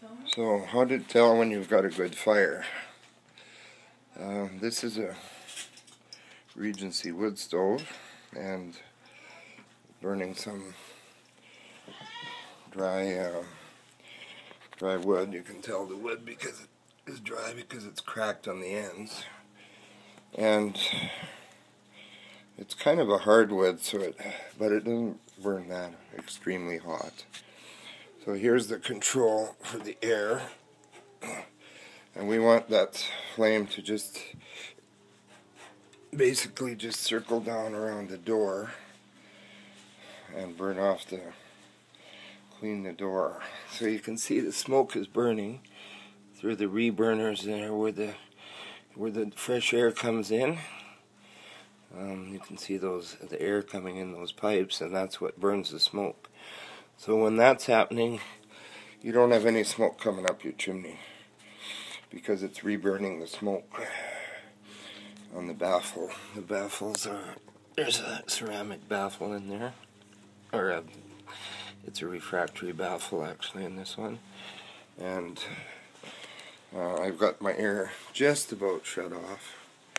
So, how to tell when you've got a good fire? This is a Regency wood stove and burning some dry wood. You can tell the wood because it is dry because it's cracked on the ends, and it's kind of a hardwood, but it doesn't burn that extremely hot. So here's the control for the air, and we want that flame to just basically just circle down around the door and burn off clean the door. So you can see the smoke is burning through the reburners there where the fresh air comes in. You can see the air coming in those pipes, and that's what burns the smoke. So when that's happening, you don't have any smoke coming up your chimney because it's reburning the smoke on the baffle. The baffles there's a ceramic baffle in there, or it's a refractory baffle actually in this one, and I've got my air just about shut off.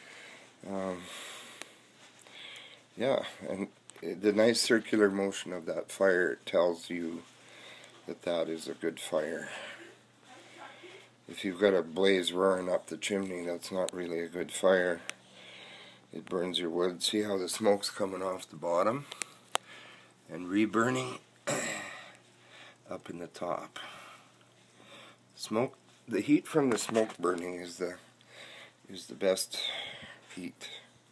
Yeah, and the nice circular motion of that fire tells you that is a good fire. If you've got a blaze roaring up the chimney, that's not really a good fire. It burns your wood. See how the smoke's coming off the bottom and reburning up in the top. The heat from the smoke burning is the best heat.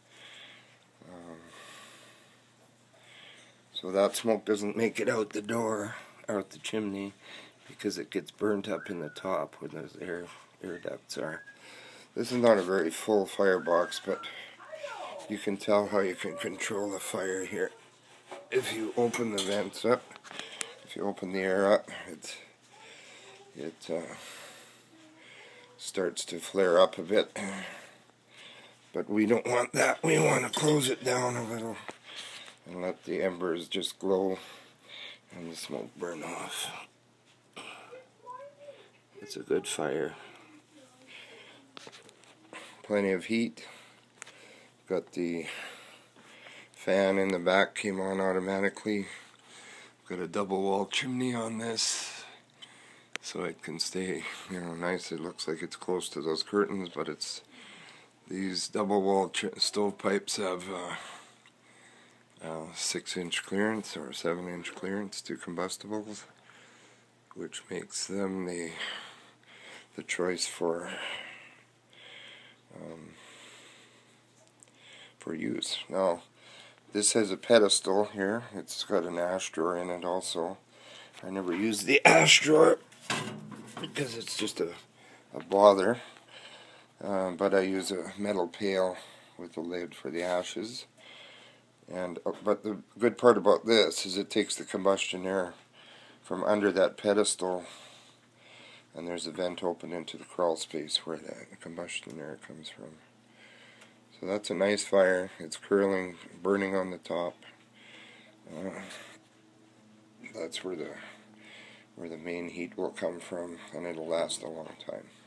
So that smoke doesn't make it out the chimney, because it gets burnt up in the top where those air ducts are. This is not a very full firebox, but you can tell how you can control the fire here. If you open the vents up, if you open the air up, it starts to flare up a bit. But we don't want that. We want to close it down a little and let the embers just glow and the smoke burn off. It's a good fire. Plenty of heat. Got the fan in the back, came on automatically. Got a double wall chimney on this, so it can stay, nice. It looks like it's close to those curtains, but these double wall stovepipes have 6-inch clearance or 7-inch clearance to combustibles, which makes them the choice for use. Now, this has a pedestal here. It's got an ash drawer in it also. I never use the ash drawer because it's just a bother. But I use a metal pail with a lid for the ashes. But the good part about this is it takes the combustion air from under that pedestal, and there's a vent open into the crawl space where the combustion air comes from. So that's a nice fire. It's curling, burning on the top. That's where the main heat will come from, and it'll last a long time.